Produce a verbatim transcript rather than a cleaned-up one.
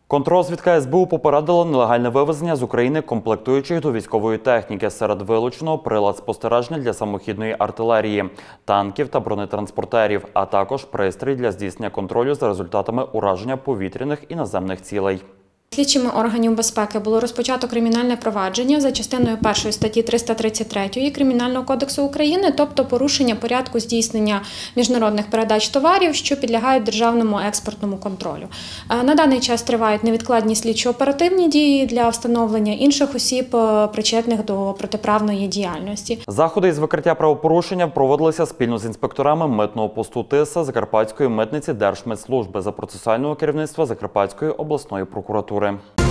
Контррозвідка ес бе у попередила нелегальне вивезення з України комплектуючих до військової техніки. Серед вилученого прилад спостереження для самохідної артилерії, танків та бронетранспортерів, а також пристрій для здійснення контролю за результатами ураження повітряних і наземних цілей. Слідчими органів безпеки було розпочато кримінальне провадження за частиною першої статті триста тридцять три Кримінального кодексу України, тобто порушення порядку здійснення міжнародних передач товарів, що підлягають державному експортному контролю. На даний час тривають невідкладні слідчо-оперативні дії для встановлення інших осіб, причетних до протиправної діяльності. Заходи із викриття правопорушення проводилися спільно з інспекторами митного посту Тиса Закарпатської митниці Держмитслужби за процесуального керівництва Закарпатської обласної прокуратури.